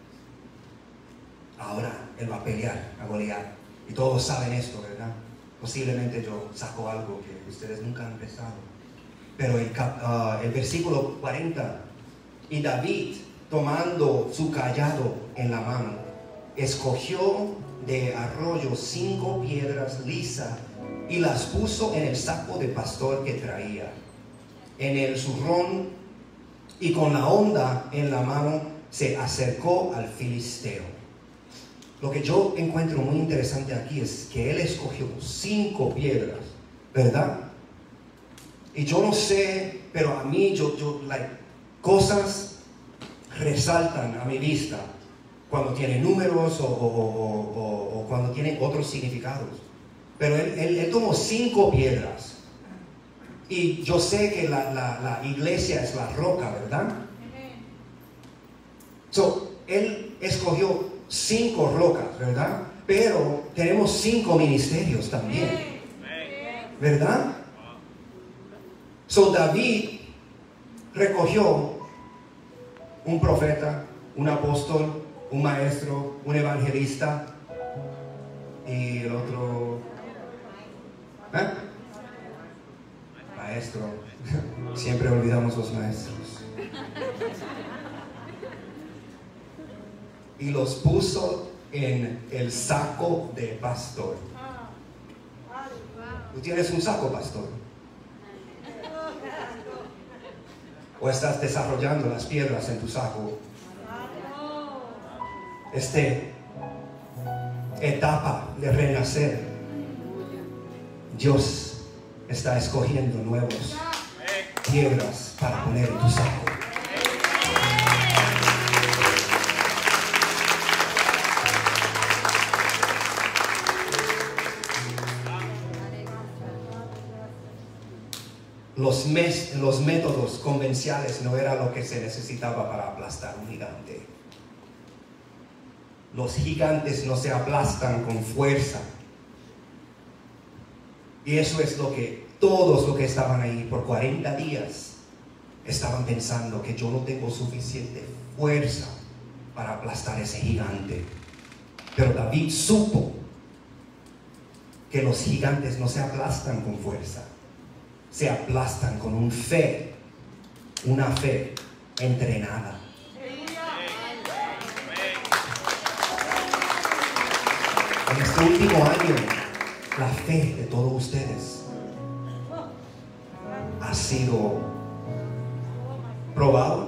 Speaker 2: Ahora él va a pelear a Goliat. Y todos saben esto, ¿verdad? Posiblemente yo saco algo que ustedes nunca han empezado. Pero el versículo 40. Y David, tomando su cayado en la mano, escogió de arroyo 5 piedras lisas y las puso en el saco de pastor que traía, en el zurrón, y con la honda en la mano se acercó al filisteo. Lo que yo encuentro muy interesante aquí es que él escogió 5 piedras, ¿verdad? Y yo no sé, pero a mí cosas resaltan a mi vista cuando tiene números o cuando tiene otros significados. Pero él tomó 5 piedras. Y yo sé que la iglesia es la roca, ¿verdad? Él escogió 5 rocas, ¿verdad? Pero tenemos 5 ministerios también, ¿verdad? David recogió un profeta, un apóstol, un maestro, un evangelista y el otro... Maestro. Siempre olvidamos los maestros. Y los puso en el saco de pastor. ¿Tú tienes un saco, pastor? ¿O estás desarrollando las piedras en tu saco? Etapa de renacer, Dios está escogiendo nuevas piedras para poner en tu saco. Los métodos convencionales no era lo que se necesitaba para aplastar un gigante. Los gigantes no se aplastan con fuerza. Y eso es lo que todos los que estaban ahí por 40 días estaban pensando, que yo no tengo suficiente fuerza para aplastar ese gigante. Pero David supo que los gigantes no se aplastan con fuerza, se aplastan con una fe entrenada. En este último año, la fe de todos ustedes ha sido probado.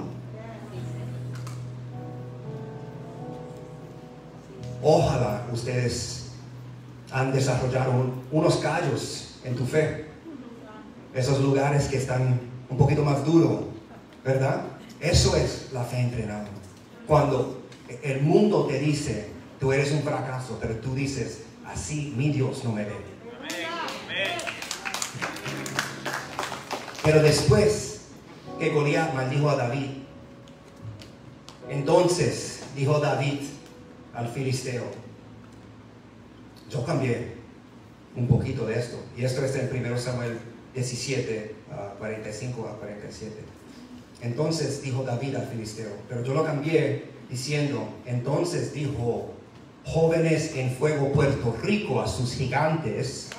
Speaker 2: Ojalá ustedes han desarrollado unos callos en tu fe. Esos lugares que están un poquito más duros, ¿verdad? Eso es la fe entrenada. Cuando el mundo te dice, tú eres un fracaso, pero tú dices, así mi Dios no me ve. Pero después que Goliat maldijo a David, entonces dijo David al filisteo, yo cambié un poquito de esto. Y esto está en 1 Samuel 17, 45 a 47. Entonces dijo David al filisteo, pero yo lo cambié diciendo, entonces dijo, jóvenes en fuego Puerto Rico a sus gigantes.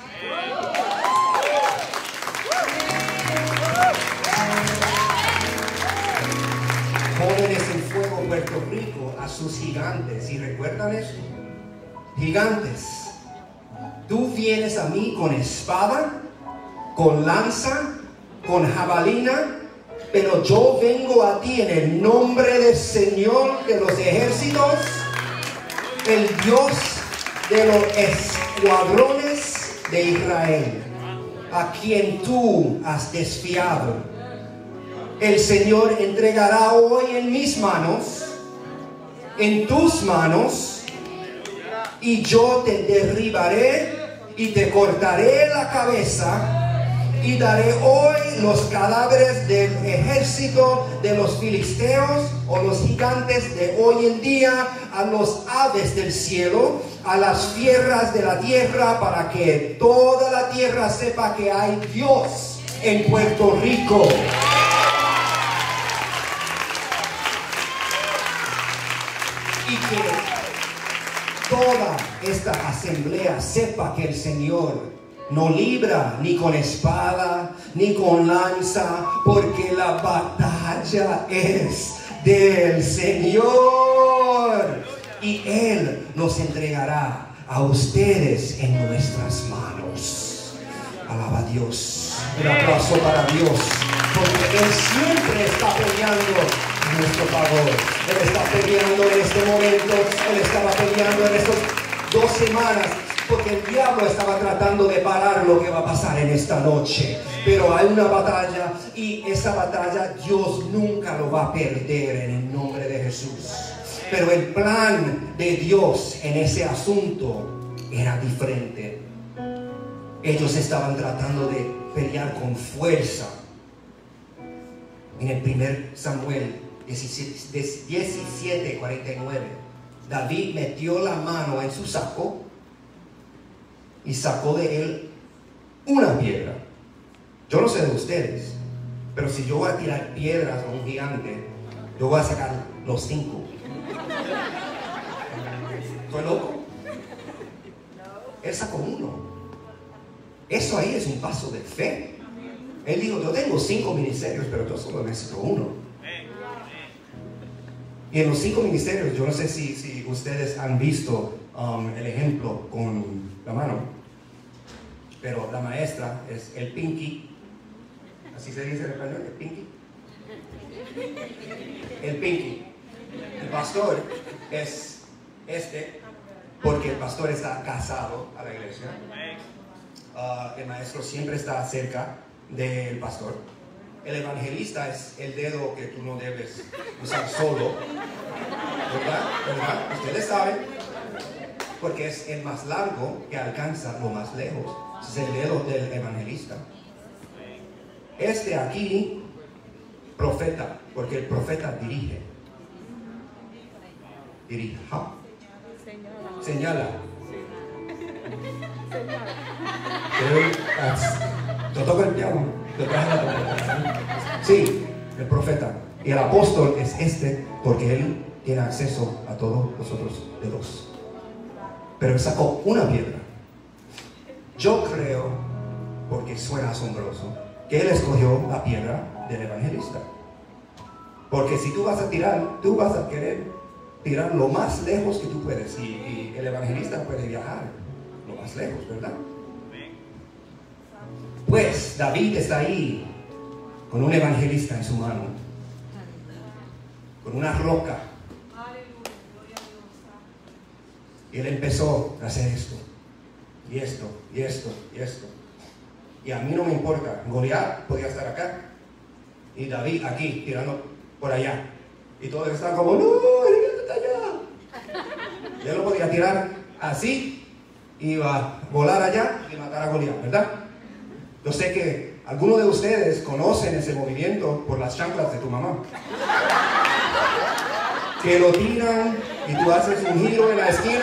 Speaker 2: Jóvenes en fuego Puerto Rico a sus gigantes. ¿Y recuerdan eso? Gigantes, tú vienes a mí con espada, con lanza, con jabalina Pero yo vengo a ti en el nombre del Señor de los ejércitos, el Dios de los escuadrones de Israel, a quien tú has desfiado. El Señor entregará hoy en mis manos, en tus manos, y yo te derribaré y te cortaré la cabeza, y daré hoy los cadáveres del ejército de los filisteos o los gigantes de hoy en día a los aves del cielo, a las fieras de la tierra, para que toda la tierra sepa que hay Dios en Puerto Rico. Y que toda esta asamblea sepa que el Señor no libra ni con espada ni con lanza, porque la batalla es del Señor, y Él nos entregará a ustedes en nuestras manos. Alaba a Dios. Un aplauso para Dios, porque Él siempre está peleando a nuestro favor. Él está peleando en este momento. Él estaba peleando en estas 2 semanas, porque el diablo estaba tratando de parar lo que va a pasar en esta noche. Pero hay una batalla, y esa batalla Dios nunca lo va a perder en el nombre de Jesús. Pero el plan de Dios en ese asunto era diferente. Ellos estaban tratando de pelear con fuerza. En el 1 Samuel 17:49, David metió la mano en su saco y sacó de él una piedra. Yo no sé de ustedes, pero si yo voy a tirar piedras a un gigante, yo voy a sacar los 5. ¿Estoy loco? Él sacó 1. Eso ahí es un paso de fe. Él dijo, yo tengo 5 ministerios, pero yo solo necesito 1. Y en los 5 ministerios, yo no sé si ustedes han visto el ejemplo con la mano, pero la maestra es el pinky. ¿Así se dice en español? ¿El pinky? El pinky. El pastor es este, porque el pastor está casado a la iglesia. El maestro siempre está cerca del pastor. El evangelista es el dedo que tú no debes usar solo, ¿verdad? Ustedes saben, porque es el más largo que alcanza lo más lejos. Es el dedo del evangelista. Este aquí, profeta, porque el profeta dirige. Dirija. Señala. Yo toco el piano. Sí, el profeta. Y el apóstol es este, porque él tiene acceso a todos los otros dedos. Pero él sacó una piedra. Yo creo, porque suena asombroso, que él escogió la piedra del evangelista. Porque si tú vas a tirar, tú vas a querer tirar lo más lejos que tú puedes. Y el evangelista puede viajar lo más lejos, ¿verdad? Pues David está ahí con un evangelista en su mano, con una roca. Y él empezó a hacer esto, y esto, y esto, y esto. Y a mí no me importa. Goliat podía estar acá, y David aquí, tirando por allá. Y todos están como, no, él está allá. Y él lo podía tirar así, iba a volar allá y matar a Goliat, ¿verdad? Yo sé que algunos de ustedes conocen ese movimiento por las chanclas de tu mamá. Que lo tiran y tú haces un giro en la esquina.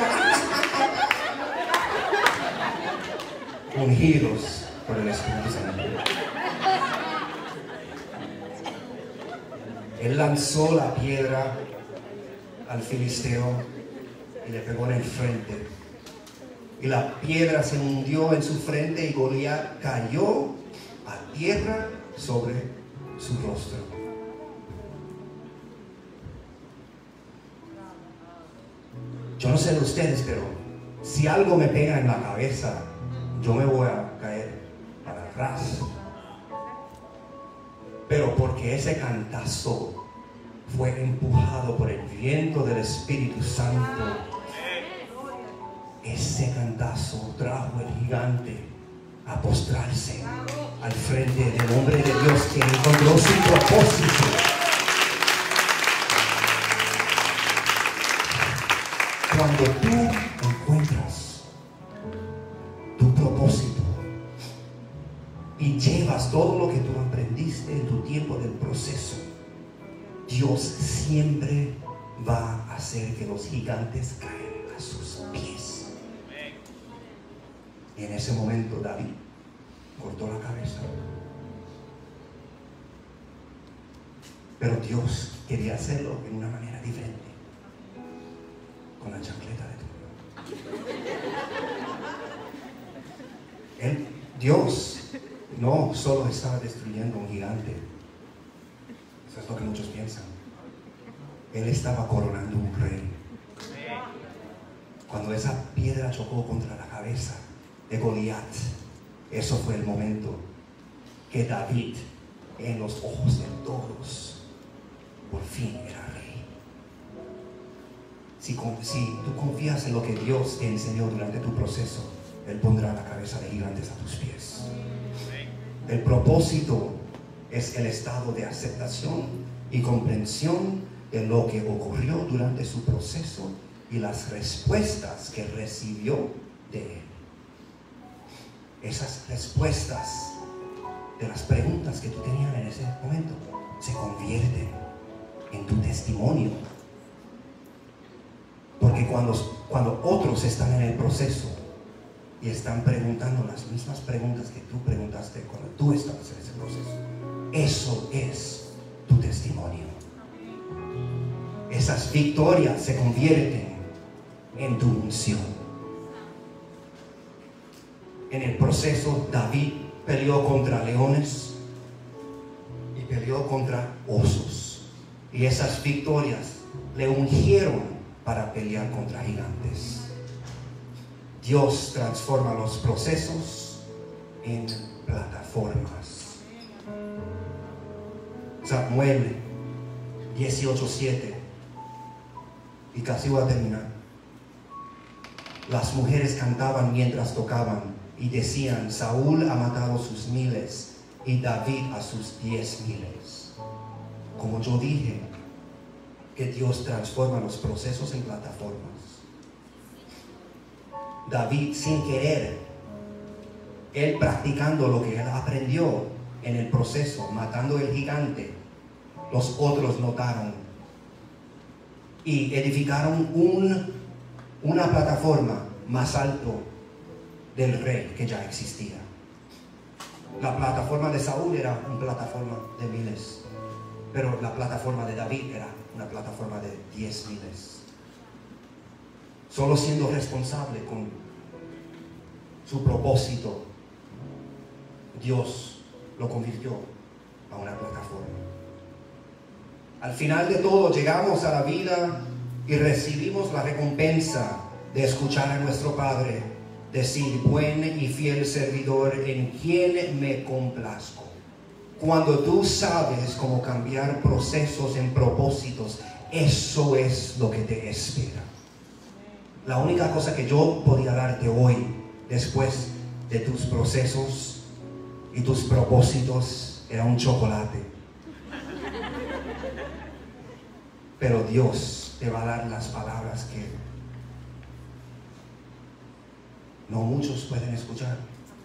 Speaker 2: Ungidos por el Espíritu Santo. Él lanzó la piedra al filisteo y le pegó en el frente. Y la piedra se hundió en su frente y Goliat cayó a tierra sobre su rostro. Yo no sé de ustedes, pero si algo me pega en la cabeza, yo me voy a caer para atrás. Pero porque ese cantazo fue empujado por el viento del Espíritu Santo, ese cantazo trajo al gigante a postrarse al frente del hombre de Dios que encontró su propósito. Cuando tú encuentras tu propósito y llevas todo lo que tú aprendiste en tu tiempo del proceso, Dios siempre va a hacer que los gigantes caigan a sus pies. Y en ese momento David cortó la cabeza. Pero Dios quería hacerlo de una manera diferente, con la chancleta de tu Dios no solo estaba destruyendo un gigante, eso es lo que muchos piensan. Él estaba coronando un rey. Cuando esa piedra chocó contra la cabeza de Goliat, eso fue el momento que David, en los ojos de todos, por fin era rey. Si tú confías en lo que Dios te enseñó durante tu proceso, Él pondrá la cabeza de gigantes a tus pies. El propósito es el estado de aceptación y comprensión de lo que ocurrió durante su proceso y las respuestas que recibió de Él. Esas respuestas de las preguntas que tú tenías en ese momento se convierten en tu testimonio. Porque cuando otros están en el proceso y están preguntando las mismas preguntas que tú preguntaste cuando tú estabas en ese proceso, eso es tu testimonio. Esas victorias se convierten en tu unción. En el proceso, David peleó contra leones y peleó contra osos. Y esas victorias le ungieron para pelear contra gigantes. Dios transforma los procesos en plataformas. Samuel 18:7. Y casi voy a terminar. Las mujeres cantaban mientras tocaban y decían: Saúl ha matado sus miles y David a sus 10,000. Como yo dije, que Dios transforma los procesos en plataformas. David, sin querer, él practicando lo que él aprendió en el proceso, matando el gigante, los otros notaron y edificaron una plataforma más alto del rey que ya existía. La plataforma de Saúl era una plataforma de miles, pero la plataforma de David era una plataforma de 10,000. Solo siendo responsable con su propósito, Dios lo convirtió a una plataforma. Al final de todo, llegamos a la vida y recibimos la recompensa de escuchar a nuestro Padre decir: buen y fiel servidor, en quien me complazco. Cuando tú sabes cómo cambiar procesos en propósitos, eso es lo que te espera. La única cosa que yo podía darte hoy, después de tus procesos y tus propósitos, era un chocolate. Pero Dios te va a dar las palabras que no muchos pueden escuchar.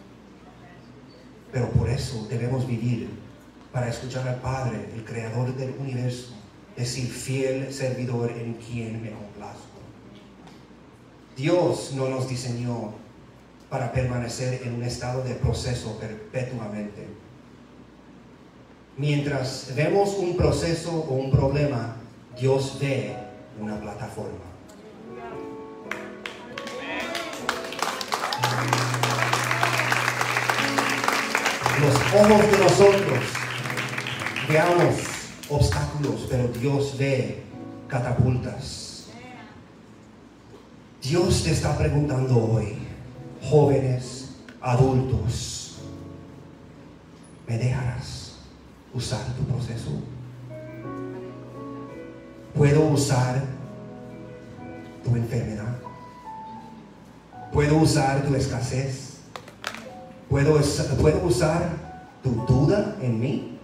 Speaker 2: Pero por eso debemos vivir para escuchar al Padre, el Creador del universo, decir: fiel servidor, en quien me complazco. Dios no nos diseñó para permanecer en un estado de proceso perpetuamente. Mientras vemos un proceso o un problema, Dios ve una plataforma. Los ojos de nosotros veamos obstáculos, pero Dios ve catapultas. Dios te está preguntando hoy, jóvenes, adultos, ¿me dejarás? usar tu proceso. Puedo usar tu enfermedad. Puedo usar tu escasez. Puedo usar tu duda en mí.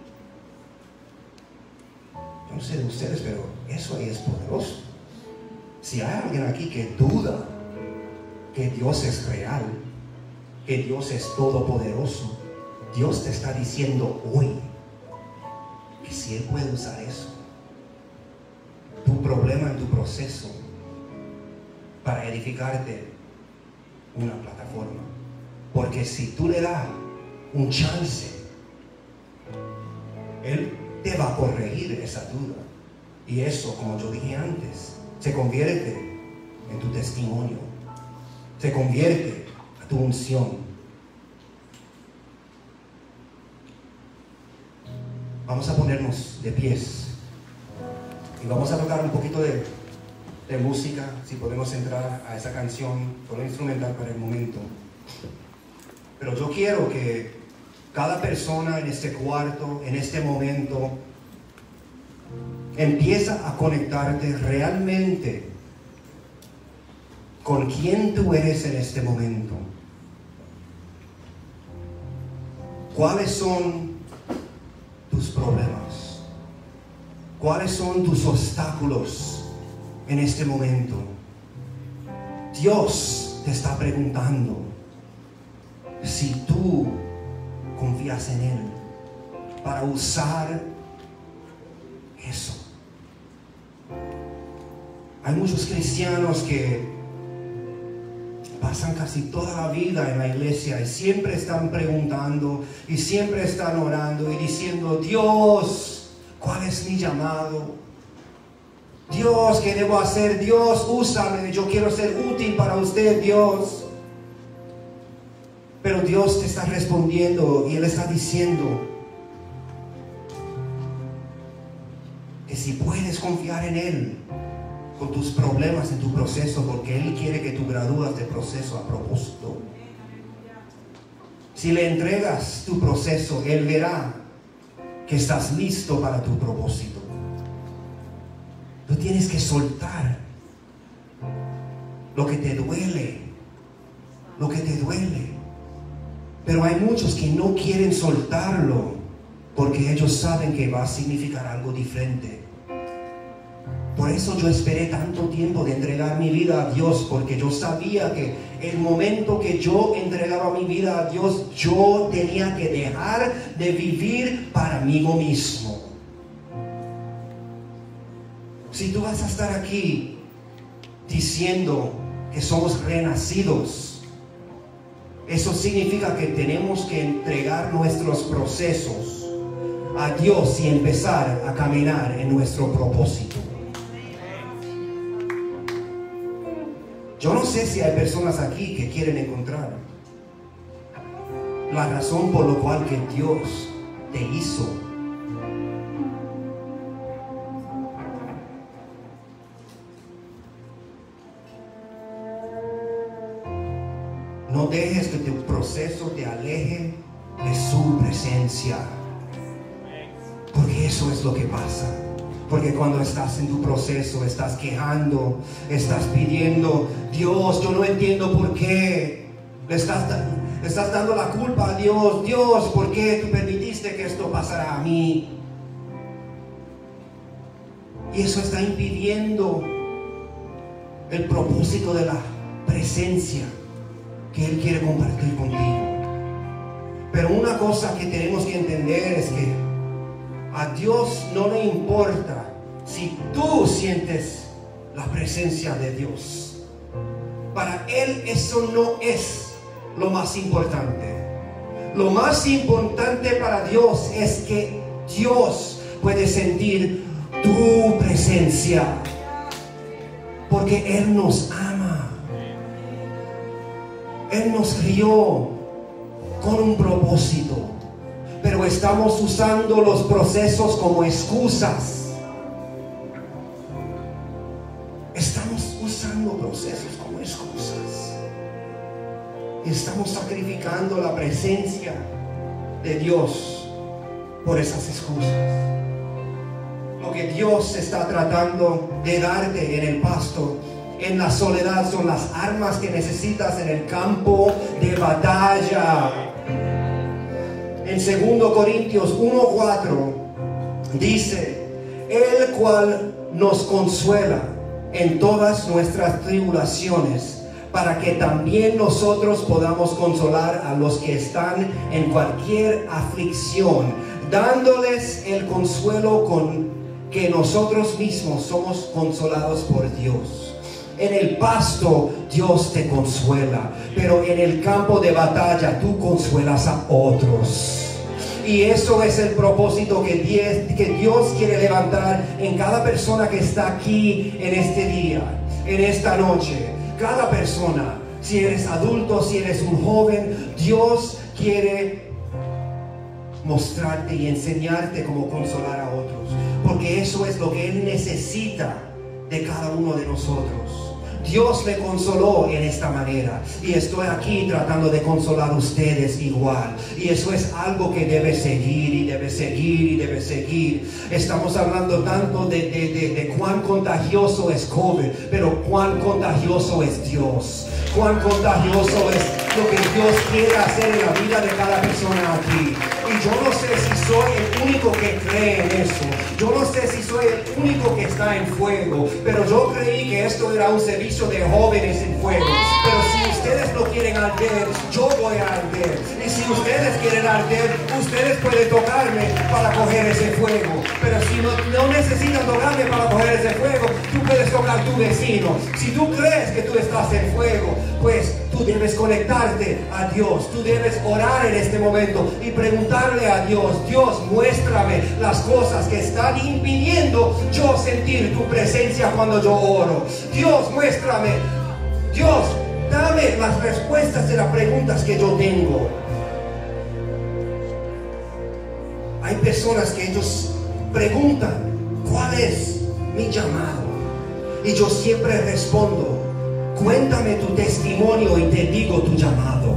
Speaker 2: Yo no sé de ustedes, pero eso ahí es poderoso. Si hay alguien aquí que duda que Dios es real, que Dios es todopoderoso, Dios te está diciendo hoy que si Él puede usar eso, tu problema en tu proceso, para edificarte una plataforma. Porque si tú le das un chance, Él te va a corregir esa duda. Y eso, como yo dije antes, se convierte en tu testimonio. Se convierte a tu unción. Vamos a ponernos de pies. Y vamos a tocar un poquito de música, si podemos entrar a esa canción, solo instrumental para el momento. Pero yo quiero que cada persona en este cuarto, en este momento, empieza a conectarte realmente con quién tú eres en este momento. ¿Cuáles son tus problemas? ¿Cuáles son tus obstáculos en este momento? Dios te está preguntando si tú confías en Él para usar eso. Hay muchos cristianos que pasan casi toda la vida en la iglesia y siempre están preguntando y siempre están orando y diciendo: Dios, ¿cuál es mi llamado? Dios, ¿qué debo hacer? Dios, úsame, yo quiero ser útil para usted, Dios. Pero Dios te está respondiendo y Él está diciendo que si puedes confiar en Él con tus problemas en tu proceso, porque Él quiere que tú gradúas del proceso a propósito. Si le entregas tu proceso, Él verá que estás listo para tu propósito. Tú tienes que soltar lo que te duele, lo que te duele. Pero hay muchos que no quieren soltarlo porque ellos saben que va a significar algo diferente. Por eso yo esperé tanto tiempo de entregar mi vida a Dios, porque yo sabía que el momento que yo entregaba mi vida a Dios, yo tenía que dejar de vivir para mí mismo. Si tú vas a estar aquí diciendo que somos renacidos, eso significa que tenemos que entregar nuestros procesos a Dios y empezar a caminar en nuestro propósito. Yo no sé si hay personas aquí que quieren encontrar la razón por la cual que Dios te hizo. No dejes que tu proceso te aleje de su presencia. Porque eso es lo que pasa. Porque cuando estás en tu proceso, estás quejando, estás pidiendo: Dios, yo no entiendo por qué. Le estás dando la culpa a Dios. Dios, ¿por qué tú permitiste que esto pasara a mí? Y eso está impidiendo el propósito de la presencia que Él quiere compartir contigo. Pero una cosa que tenemos que entender es que a Dios no le importa si tú sientes la presencia de Dios. Para Él eso no es lo más importante. Lo más importante para Dios es que Dios puede sentir tu presencia, porque Él nos ama. Él nos crió con un propósito, pero estamos usando los procesos como excusas. Estamos usando procesos como excusas. Estamos sacrificando la presencia de Dios por esas excusas. Lo que Dios está tratando de darte en el pasto, en la soledad, son las armas que necesitas en el campo de batalla. En 2 Corintios 1:4 dice: el cual nos consuela en todas nuestras tribulaciones, para que también nosotros podamos consolar a los que están en cualquier aflicción, dándoles el consuelo con que nosotros mismos somos consolados por Dios. En el pasto Dios te consuela, pero en el campo de batalla tú consuelas a otros. Y eso es el propósito que Dios quiere levantar en cada persona que está aquí en este día, en esta noche. Cada persona, si eres adulto, si eres un joven, Dios quiere mostrarte y enseñarte cómo consolar a otros, porque eso es lo que Él necesita de cada uno de nosotros. Dios me consoló en esta manera y estoy aquí tratando de consolar a ustedes igual, y eso es algo que debe seguir y debe seguir y debe seguir. Estamos hablando tanto de cuán contagioso es COVID, pero cuán contagioso es Dios, cuán contagioso es lo que Dios quiere hacer en la vida de cada persona aquí. Y yo no sé si soy el único que cree en eso, yo no sé si soy el único que está en fuego, pero yo creí que esto era un servicio de jóvenes en fuego. Pero si ustedes no quieren arder, yo voy a arder. Y si ustedes quieren arder, ustedes pueden tocarme para coger ese fuego. Pero si no necesitan tocarme para coger ese fuego, tú puedes tocar a tu vecino. Si tú crees que tú estás en fuego, pues tú debes conectarte a Dios. Tú debes orar en este momento y preguntarle a Dios: Dios, muéstrame las cosas que están impidiendo yo sentir tu presencia cuando yo oro. Dios, muéstrame. Dios, dame las respuestas de las preguntas que yo tengo. Hay personas que ellos preguntan: ¿cuál es mi llamado? Y yo siempre respondo: cuéntame tu testimonio y te digo tu llamado.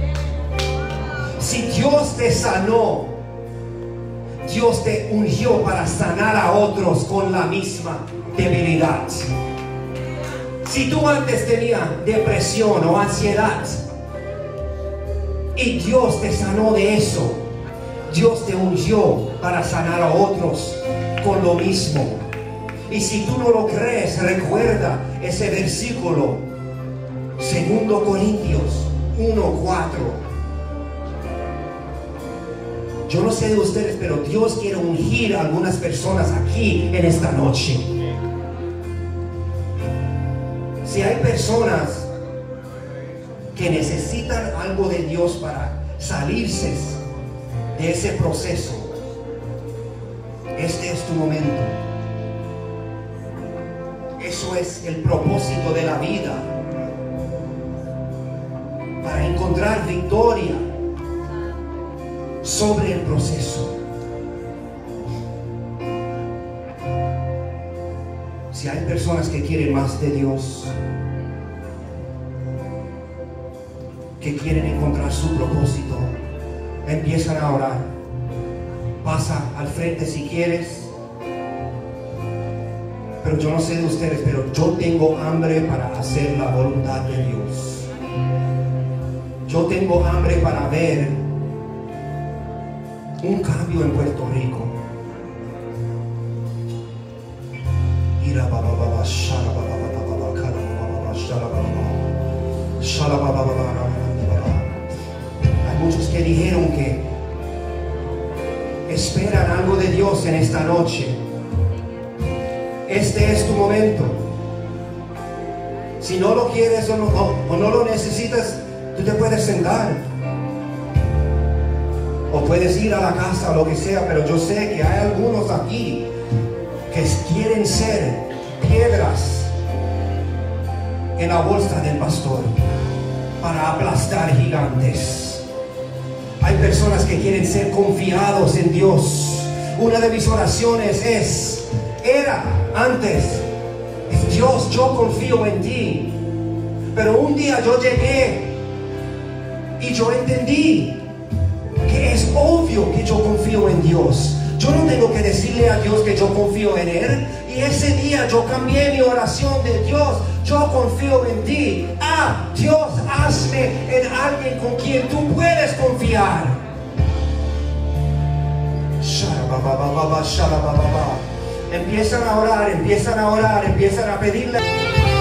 Speaker 2: Si Dios te sanó, Dios te ungió para sanar a otros con la misma debilidad. Si tú antes tenías depresión o ansiedad y Dios te sanó de eso, Dios te ungió para sanar a otros con lo mismo. Y si tú no lo crees, recuerda ese versículo, 2 Corintios 1:4. Yo no sé de ustedes, pero Dios quiere ungir a algunas personas aquí en esta noche. Si hay personas que necesitan algo de Dios para salirse de ese proceso, este es tu momento. Eso es el propósito de la vida, para encontrar victoria sobre el proceso. Si hay personas que quieren más de Dios, que quieren encontrar su propósito, empiezan a orar. Pasa al frente si quieres. Pero yo no sé de ustedes, pero yo tengo hambre para hacer la voluntad de Dios. Yo tengo hambre para ver un cambio en Puerto Rico. Hay muchos que dijeron que esperan algo de Dios en esta noche. Este es tu momento. Si no lo quieres o no lo necesitas, tú te puedes sentar o puedes ir a la casa o lo que sea. Pero yo sé que hay algunos aquí que quieren ser piedras en la bolsa del pastor para aplastar gigantes. Hay personas que quieren ser confiados en Dios. Una de mis oraciones era antes: Dios, yo confío en ti. Pero un día yo llegué y yo entendí que es obvio que yo confío en Dios. Yo no tengo que decirle a Dios que yo confío en Él. Y ese día yo cambié mi oración de Dios, yo confío en ti. Dios, hazme en alguien con quien tú puedes confiar. Empiezan a orar, empiezan a pedirle.